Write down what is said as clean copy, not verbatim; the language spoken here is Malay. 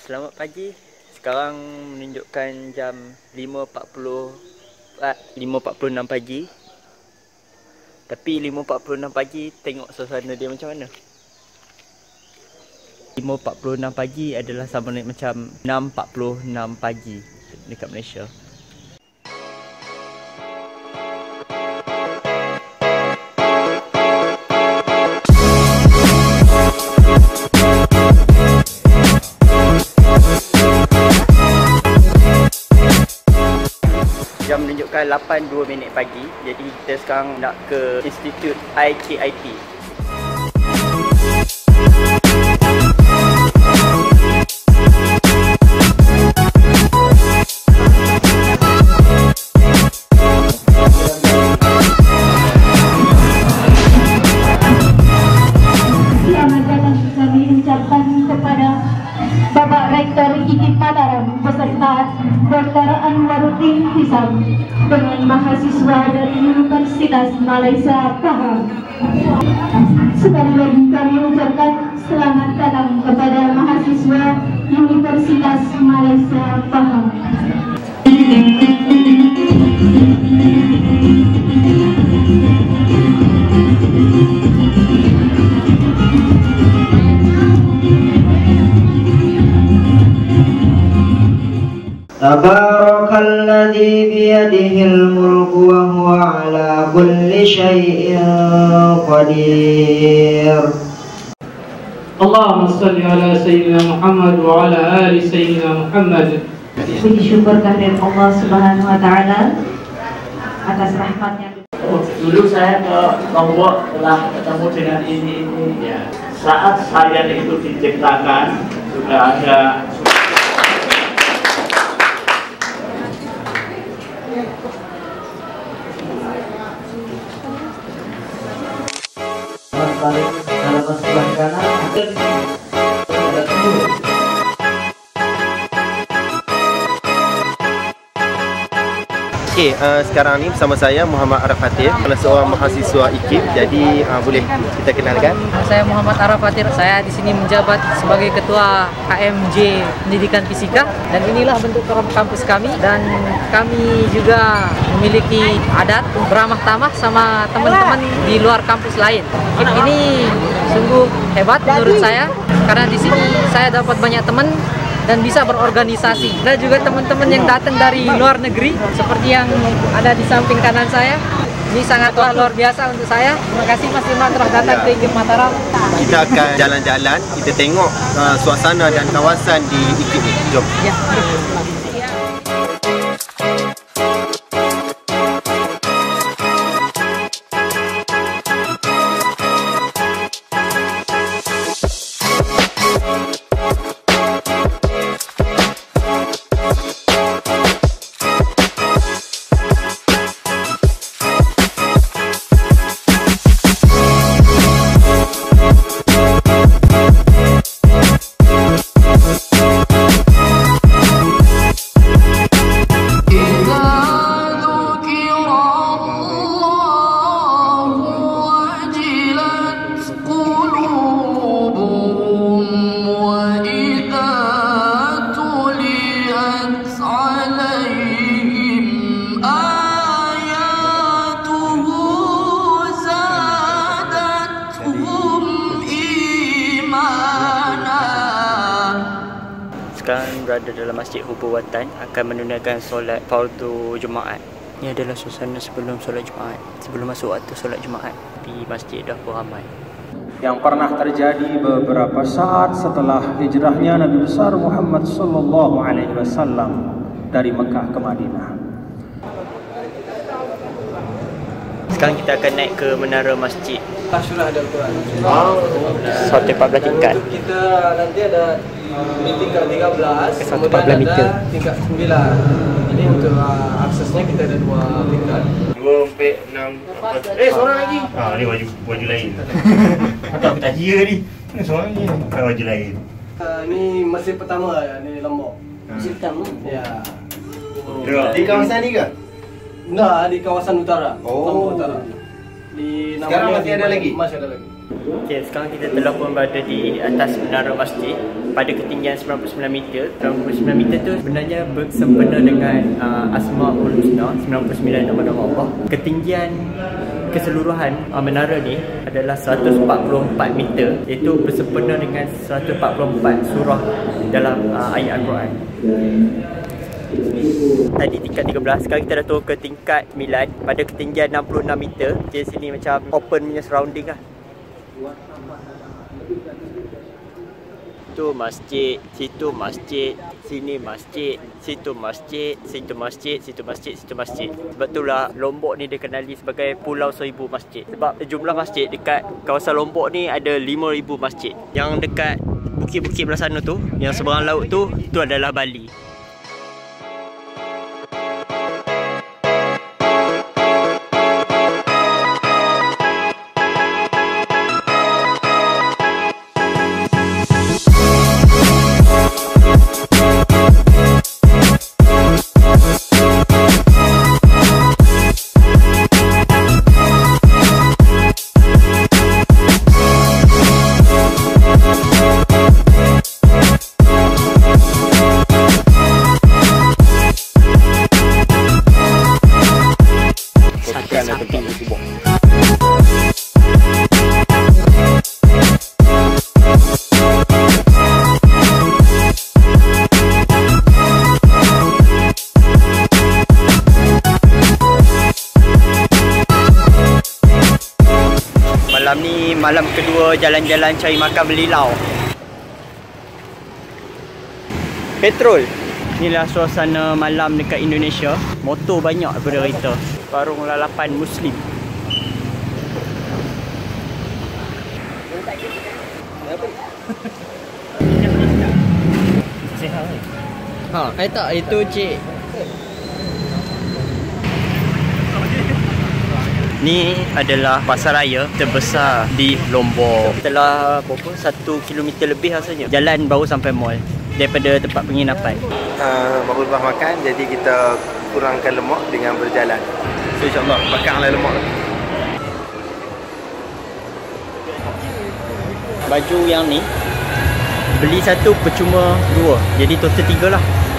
Selamat pagi. Sekarang menunjukkan jam 5.46 pagi. Tapi 5.46 pagi tengok suasana dia macam mana. 5.46 pagi adalah sama macam 6.46 pagi dekat Malaysia. Jam menunjukkan 8.02 pagi. Jadi kita sekarang nak ke Institut IKIP. Selamat datang kami ucapkan kepada Bapak Rektor IKIP Mataram beserta Dr. Anwaruddin Hisam dengan mahasiswa dari Universitas Malaysia Pahang. Sekali lagi kami ucapkan selamat datang kepada mahasiswa Universitas Malaysia Pahang. Tabarakalladzi biyadihil mulku wa huwa ala kulli syai'in qadir. Allahumma salli ala Sayyidina Muhammad wa ala ali Sayyidina Muhammad. Puji syukur kehadirat Allah Subhanahu wa taala atas rahmatnya. Dulu saya ke Lombok telah ketemu dengan ini. Ya. Saat saya itu diciptakan sudah ada. Balik dalam sebelah kanan ada telur. Okey, sekarang ni bersama saya Muhammad Arafatir, seorang mahasiswa IKIP. Jadi boleh kita kenalkan. Saya Muhammad Arafatir. Saya di sini menjabat sebagai ketua KMJ Pendidikan Fisika dan inilah bentuk kampus kami dan kami juga memiliki adat beramah tamah sama teman-teman di luar kampus lain. Ini sungguh hebat menurut saya karena di sini saya dapat banyak teman dan bisa berorganisasi. Dan juga teman-teman yang datang dari luar negeri seperti yang ada di samping kanan saya. Ini sangatlah luar biasa untuk saya. Terima kasih Mas Iman telah datang ke IKIP Mataram. Kita akan jalan-jalan, kita tengok suasana dan kawasan di IKIP ni. Jom. Ya. Sekarang berada dalam Masjid Hubur-Watan akan menunaikan solat fardu Jumaat. Ini adalah suasana sebelum solat Jumaat. Sebelum masuk waktu solat Jumaat di masjid dah beramai. Yang pernah terjadi beberapa saat setelah hijrahnya Nabi besar Muhammad sallallahu alaihi wasallam dari Mekah ke Madinah. Sekarang kita akan naik ke menara masjid. Tasyurah ada Quran. 114 tingkat. Kita nanti ada di tingkat 13, 114 meter. Tingkat 9. Ini untuk aksesnya kita ada 2 tingkat. 2, 4, 6. Seorang lagi. Ni baju lain. Tak tajir ni. Ni seorang ni. Baju lain. Ini masjid pertama ni Lombok. Masjid pertama. Ya. Di kawasan ni ke? Enggak, di kawasan utara. Oh. Lombok utara. Di Sekarang masih ada lagi? Masih ada lagi. Okay, sekarang kita telah pun berada di atas menara masjid pada ketinggian 99 meter. 99 meter tu sebenarnya bersempena dengan Asmaul Husna, 99 nama-nama Allah. Ketinggian keseluruhan menara ni adalah 144 meter, iaitu bersempena dengan 144 surah dalam ayat Al-Quran. Tadi tingkat 13, sekarang kita dah turun ke tingkat 9 pada ketinggian 66 meter. Di sini macam open punya surrounding lah. Tu masjid, situ masjid, sini masjid, situ masjid, situ masjid, situ masjid, situ masjid. Sebab itulah Lombok ni dikenali sebagai Pulau Seribu Masjid. Sebab jumlah masjid dekat kawasan Lombok ni ada 5,000 masjid. Yang dekat bukit-bukit belah sana tu, yang seberang laut tu adalah Bali. Malam ni malam kedua jalan-jalan cari makan belilau. Petrol. Inilah suasana malam dekat Indonesia. Motor banyak daripada kereta. Warung lalapan Muslim. Tak, itu cik. Ni adalah pasar raya terbesar di Lombok. Setelah berapa? 1 km lebih rasanya. Jalan baru sampai mall daripada tempat penginapan. Baru lepas makan, jadi kita kurangkan lemak dengan berjalan. So insyaAllah bakarlah lemak. Baju yang ni beli satu percuma dua. Jadi total 3 lah.